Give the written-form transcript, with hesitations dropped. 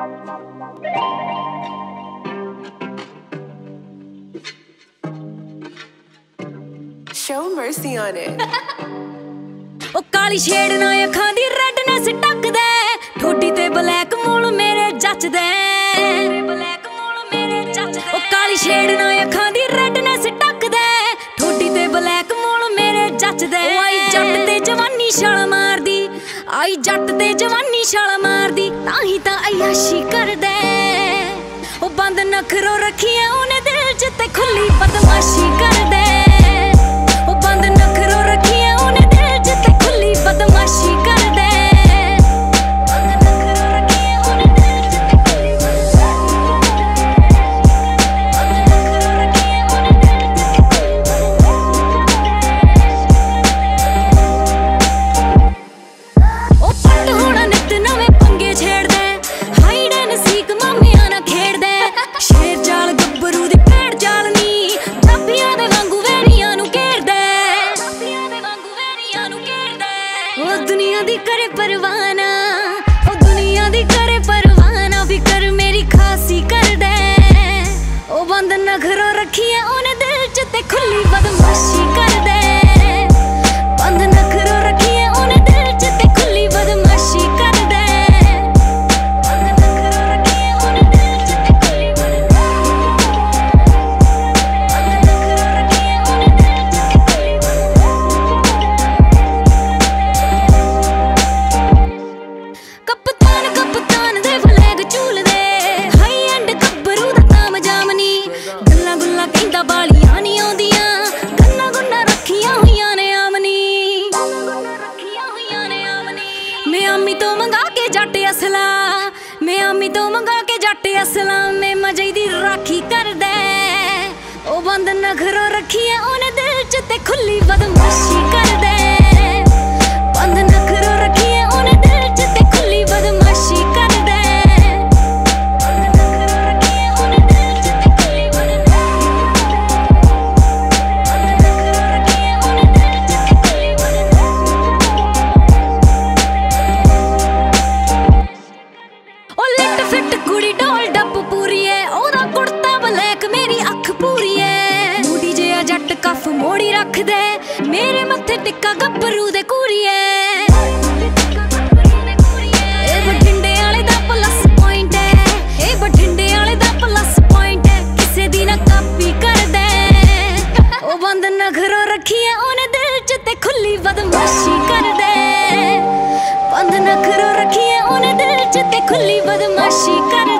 Show mercy on it. ओ काली छेड़ ना अखां दी रेडनेस टकदे, ठोडी ते ब्लैक मूल मेरे जचदे। ओ काली छेड़ ना अखां दी रेडनेस टकदे, ठोडी ते ब्लैक मूल मेरे जचदे। आई जट ते जवानी छाल मारदी, आई जट ते जवानी छाल मारदी, ताही तां अयाशी करदे। ओ बंद नखरो रखिए उन्हें दिल च ते खुली बदमाशी करदे। ओ बंद नखरो रखिए उन्हें दिल च ते खुली बदमाशी करदे। बंद नखरो रखिए उन्हें दिल च ते खुली बदमाशी करदे। बंद नखरो रखिए उन्हें दिल च ते खुली बदमाशी। ओ पट होना नित नवे पंगे छेड़दे, हाइड एंड सीक मामियां ना खेड़दे। शेर जाल गब्बरू दी भेड़ जाल नी, चाबियां दे वांगू वेड़ियां नू घेरदे। ओ दुनिया दी करे परवाना, ओ दुनिया दी करे परवाना, फिकर मेरी खासी कर दे। ओ बंद नखरो रखिए उन्हें दिल च ते खुली बदमाशी कर दे। बंद नखरो रखिए उन्हें दिल च ते खुली बदमाशी कर दे। बंद नखरो रखिए उन्हें दिल च ते खुली बदमाशी कर दे। बंद नखरो रखिए उन्हें दिल च ते खुली कप्तान कप्तान दे फ्लैग झूलदे, हाई एंड गब्बरू दा ताम जामनी। गल्लां गुल्लां कहंदा बालियां नी आउंदियां, गन्ना गुन्ना रखियां होइयां ने आमनी। मैं आमी तो मंगा के जट असला, मैं आमी तो मंगा के जट असला, मैं मजे दी राखी करदे। ओ बंद नखरो रखिए उन्हें दिल च ते खुली बदमाशी करदे। बंद नखरो रखिए उन्हें दिल च ते खुली बदमाशी करदे। बंद नखरो रखिए उन्हें दिल च ते खुली बदमाशी करदे। बंद नखरो रखिए उन्हें दिल च ते खुली बदमाशी। ओ लिट फिट कुड़ी डोल डप पूरी है, ओदा कुर्ता ब्लैक मेरी अख पूरी है। मूडी जिहा जट कफ मोड़ी रख दे, मेरे मत्थे टिक्का गब्बरू दे कूरीए। ए बठिंडे वाले दा प्लस पॉइंट है, ए बठिंडे वाले दा प्लस पॉइंट है, किसे दी ना कापी कर दे। ओ बंद नखरो रखिए उन्हें दिल च ते खुली बदमाशी कर दे। बंद नखरो रखिए उन्हें दिल च ते खुली बदमाशी कर